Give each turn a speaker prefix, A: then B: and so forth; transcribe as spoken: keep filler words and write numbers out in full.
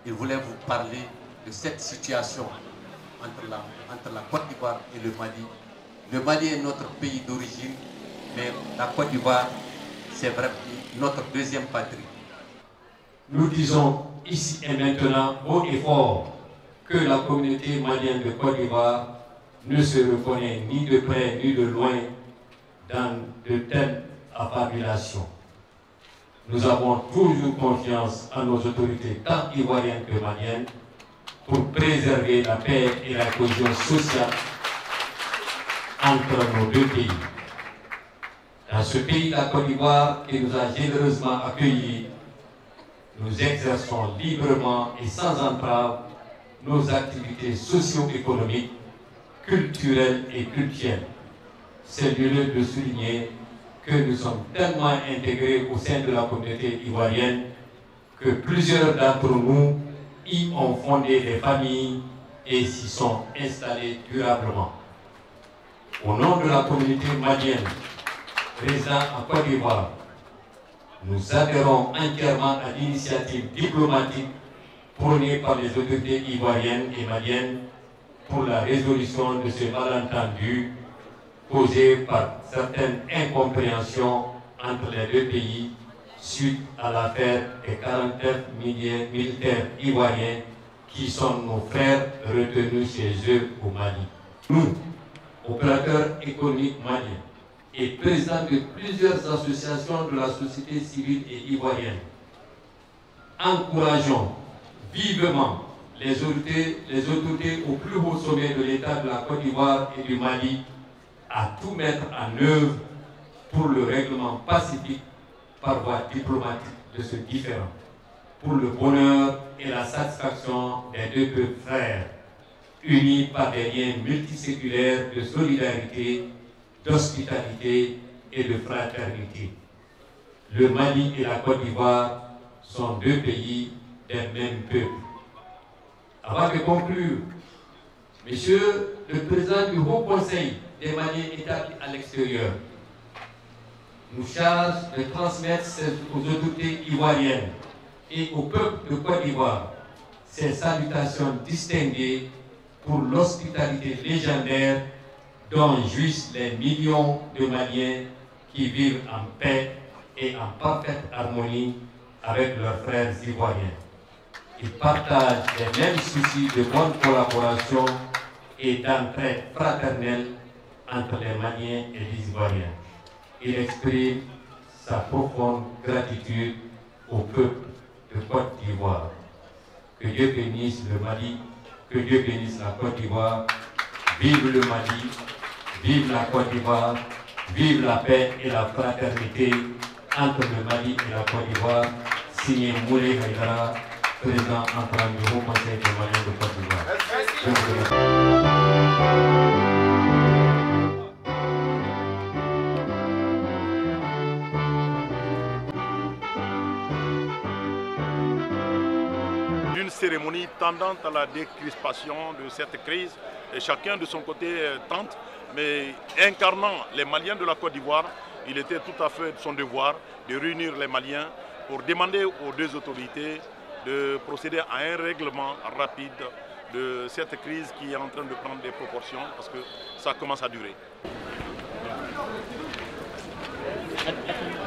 A: il voulait vous parler de cette situation entre la, entre la Côte d'Ivoire et le Mali. Le Mali est notre pays d'origine, mais la Côte d'Ivoire, c'est vraiment notre deuxième patrie.
B: Nous disons ici et maintenant, haut et fort, que la communauté malienne de Côte d'Ivoire ne se reconnaît ni de près ni de loin dans de telles affabulations. Nous avons toujours confiance en nos autorités, tant ivoiriennes que maliennes, pour préserver la paix et la cohésion sociale entre nos deux pays. Dans ce pays, la Côte d'Ivoire, qui nous a généreusement accueillis, nous exerçons librement et sans entrave nos activités socio-économiques, culturelles et culturelles. C'est lieu de souligner que nous sommes tellement intégrés au sein de la communauté ivoirienne que plusieurs d'entre nous y ont fondé des familles et s'y sont installés durablement. Au nom de la communauté malienne résidant en Côte d'Ivoire, nous adhérons entièrement à l'initiative diplomatique prônée par les autorités ivoiriennes et maliennes pour la résolution de ce malentendu causé par certaines incompréhensions entre les deux pays suite à l'affaire des quarante-neuf militaires ivoiriens qui sont nos frères retenus chez eux au Mali. Nous, opérateurs économiques maliens et présidents de plusieurs associations de la société civile et ivoirienne, encourageons vivement les autorités, les autorités au plus haut sommet de l'État de la Côte d'Ivoire et du Mali à tout mettre en œuvre pour le règlement pacifique par voie diplomatique de ce différend, pour le bonheur et la satisfaction des deux peuples frères, unis par des liens multiséculaires de solidarité, d'hospitalité et de fraternité. Le Mali et la Côte d'Ivoire sont deux pays des mêmes peuples. Avant de conclure, Monsieur le Président du Haut Conseil des Maliens établis à l'extérieur nous charge de transmettre aux autorités ivoiriennes et au peuple de Côte d'Ivoire ces salutations distinguées pour l'hospitalité légendaire dont jouissent les millions de Maliens qui vivent en paix et en parfaite harmonie avec leurs frères ivoiriens. Ils partagent les mêmes soucis de bonne collaboration et d'entraide fraternelle entre les Maliens et les Ivoiriens. Il exprime sa profonde gratitude au peuple de Côte d'Ivoire. Que Dieu bénisse le Mali, que Dieu bénisse la Côte d'Ivoire. Vive le Mali, vive la Côte d'Ivoire, vive la paix et la fraternité entre le Mali et la Côte d'Ivoire. Signé Moulé Haïdara, président entrant du Haut Conseil des Maliens de Côte d'Ivoire.
C: Une cérémonie tendant à la décrispation de cette crise, et chacun de son côté tente, mais incarnant les Maliens de la Côte d'Ivoire, il était tout à fait de son devoir de réunir les Maliens pour demander aux deux autorités de procéder à un règlement rapide de cette crise qui est en train de prendre des proportions parce que ça commence à durer.